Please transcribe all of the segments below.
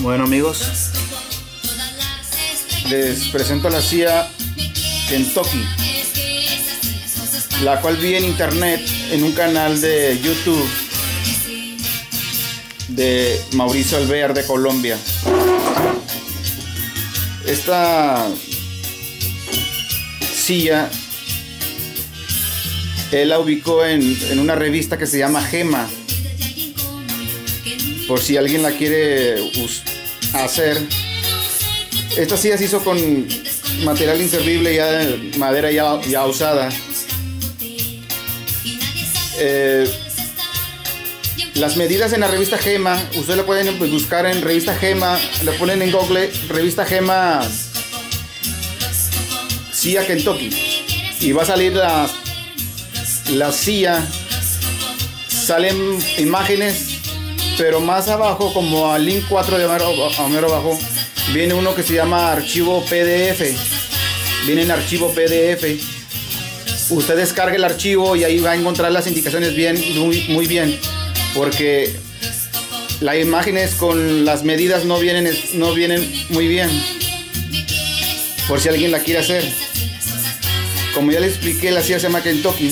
Bueno amigos, les presento a la silla Kentucky, la cual vi en internet en un canal de YouTube de Mauricio Alvear de Colombia. Esta silla él la ubicó en una revista que se llama Gema, por si alguien la quiere hacer. Esta silla se hizo con material inservible, ya madera ya usada. Las medidas en la revista Gema, ustedes la pueden buscar en revista Gema, le ponen en Google revista Gema silla Kentucky y va a salir la silla. Salen imágenes, pero más abajo, como al link 4 de mero abajo, viene uno que se llama archivo PDF. Viene en archivo PDF. Usted descarga el archivo y ahí va a encontrar las indicaciones muy bien, porque las imágenes con las medidas no vienen muy bien, por si alguien la quiere hacer. Como ya les expliqué, la silla se llama Kentucky.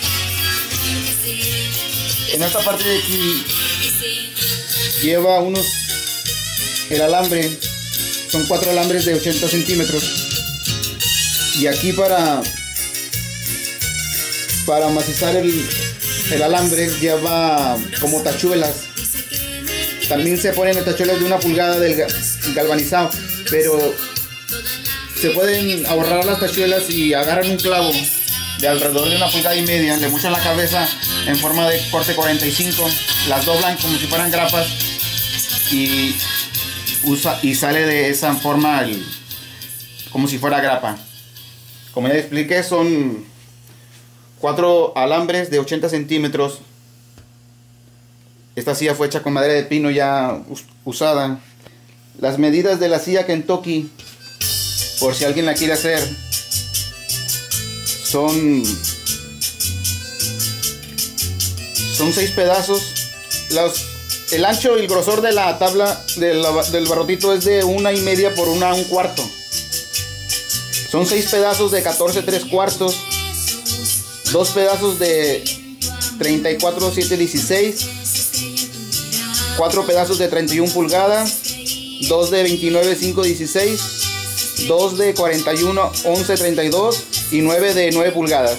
En esta parte de aquí lleva el alambre, son 4 alambres de 80 centímetros, y aquí para amacizar el alambre lleva como tachuelas. También se ponen tachuelas de 1 pulgada del galvanizado, pero se pueden ahorrar las tachuelas y agarran un clavo de alrededor de 1,5 pulgadas, le mochan la cabeza en forma de corte 45, las doblan como si fueran grapas y sale de esa forma como si fuera grapa. Como ya expliqué, son 4 alambres de 80 centímetros. Esta silla fue hecha con madera de pino ya usada. Las medidas de la silla Kentucky, por si alguien la quiere hacer, son 6 pedazos. El ancho y el grosor de la tabla del barrotito es de 1,5 por 1,25. Son 6 pedazos de 14 3/4, 2 pedazos de 34 7/16, 4 pedazos de 31 pulgadas, 2 de 29 5/16, 2 de 41 11/32 y 9 de 9 pulgadas.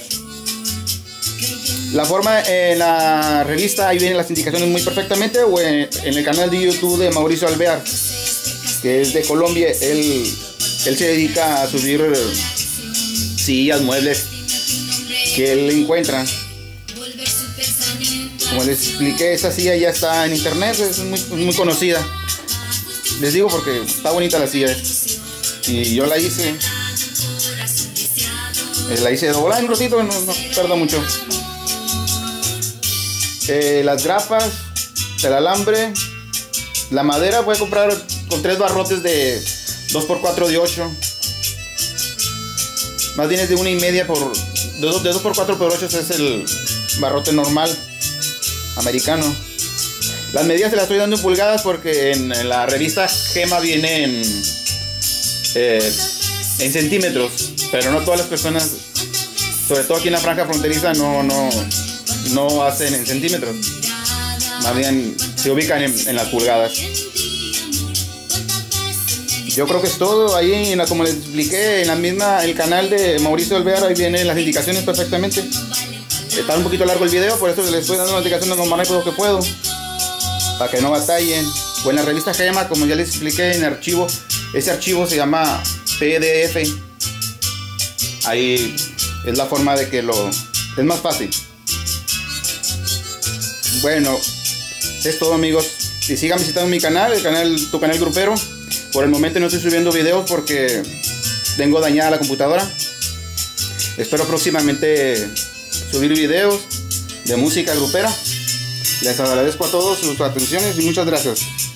La forma en la revista, ahí vienen las indicaciones muy perfectamente, o en el canal de YouTube de Mauricio Alvear, que es de Colombia. Él se dedica a subir sillas, muebles que él encuentra. Como les expliqué, esa silla ya está en internet, es muy conocida. Les digo porque está bonita la silla. Y yo la hice de volar en un ratito, no tarda mucho. Las grapas, el alambre, la madera, voy a comprar con 3 barrotes de 2x4 de 8. Más bien es de 1,5 por de 2x4 por 8, es el barrote normal americano. Las medidas se las estoy dando en pulgadas porque en la revista Gema viene en centímetros, pero no todas las personas, sobre todo aquí en la franja fronteriza, no hacen en centímetros, más bien se ubican en las pulgadas. Yo creo que es todo. Ahí, como les expliqué, en el canal de Mauricio Alvear, ahí vienen las indicaciones perfectamente. Está un poquito largo el video, por eso les estoy dando las indicaciones lo más rápido que puedo, para que no batallen. O en la revista Gema, como ya les expliqué, ese archivo se llama PDF. Ahí es la forma de que es más fácil. Bueno, es todo amigos, y sigan visitando mi canal, tu canal grupero. Por el momento no estoy subiendo videos porque tengo dañada la computadora. Espero próximamente subir videos de música grupera. Les agradezco a todos sus atenciones y muchas gracias.